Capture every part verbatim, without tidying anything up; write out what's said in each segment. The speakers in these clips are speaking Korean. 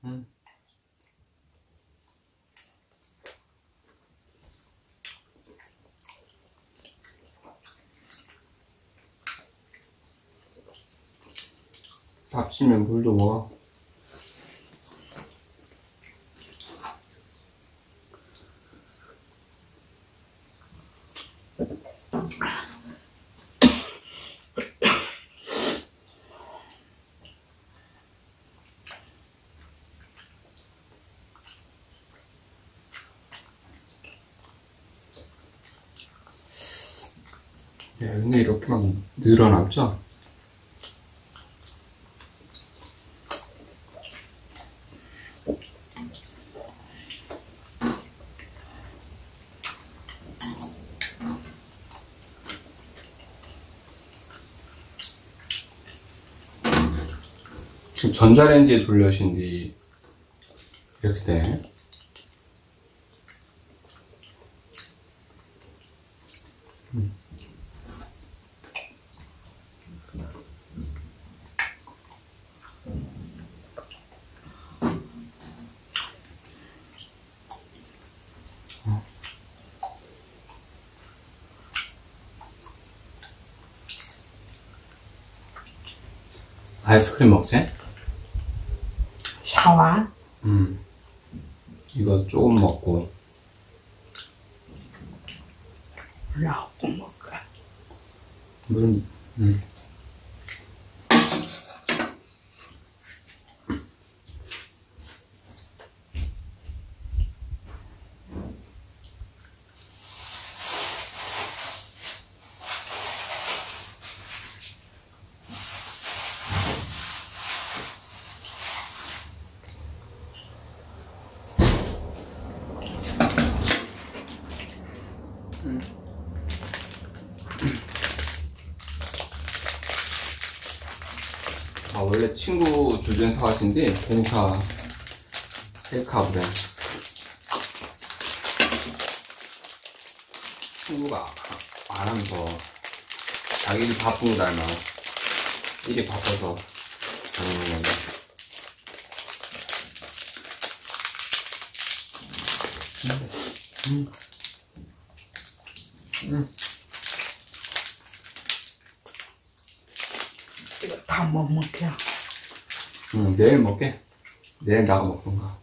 음. 밥 치면 물도 먹어. 야, 근데 이렇게 막 늘어남죠? 지금 전자레인지에 돌려신 뒤 이렇게 돼. 음. 아이스크림 먹지? 사와? 음. 이거 조금 먹고. 라고 먹어. 물, 음. 음. 아, 원래 친구 주전 사과신데 헬카 헬카 브랜드. 친구가 안 하면서 자기 일 바쁜 거 닮아. 일이 바빠서 하는 건데. 음. 음. 이거 다 못 먹혀. 응, 내일 먹게. 내일 나가 먹던가.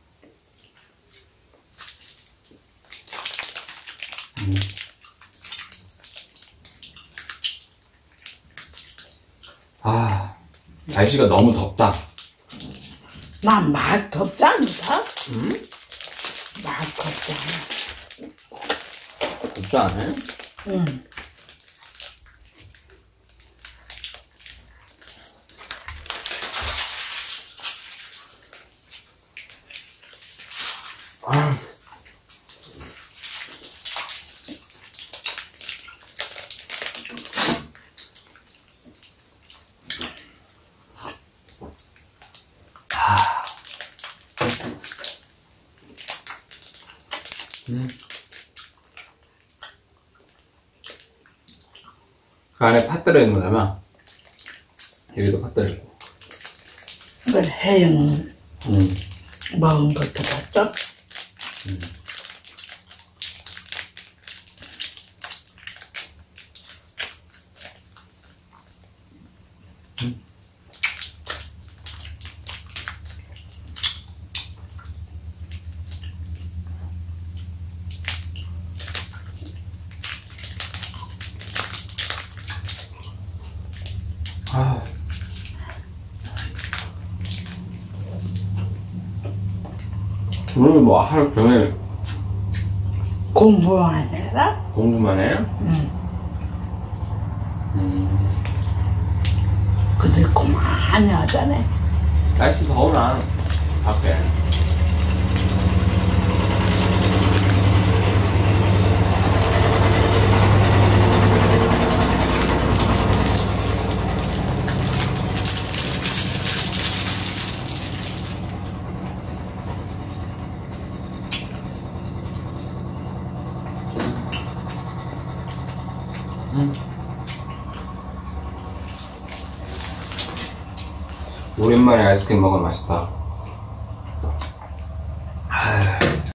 음. 아, 날씨가 너무 덥다. 난 맛 덥지 않다? 응? 맛 덥지 않아. 덥지 않아요? 응. 아. 아. 음. 그 안에 팥 들어있는 거잖아. 여기도 팥 들어있고. 이걸 해영 음. 먹은 것도 봤죠? 음. 음. 아. 오늘 뭐 하루 종일 공부만 해라? 공부만 해요? 응. 음. 그들 그만히 하잖아. 날씨 더우나 밖에. 음. 오랜만에 아이스크림 먹으면 맛있다.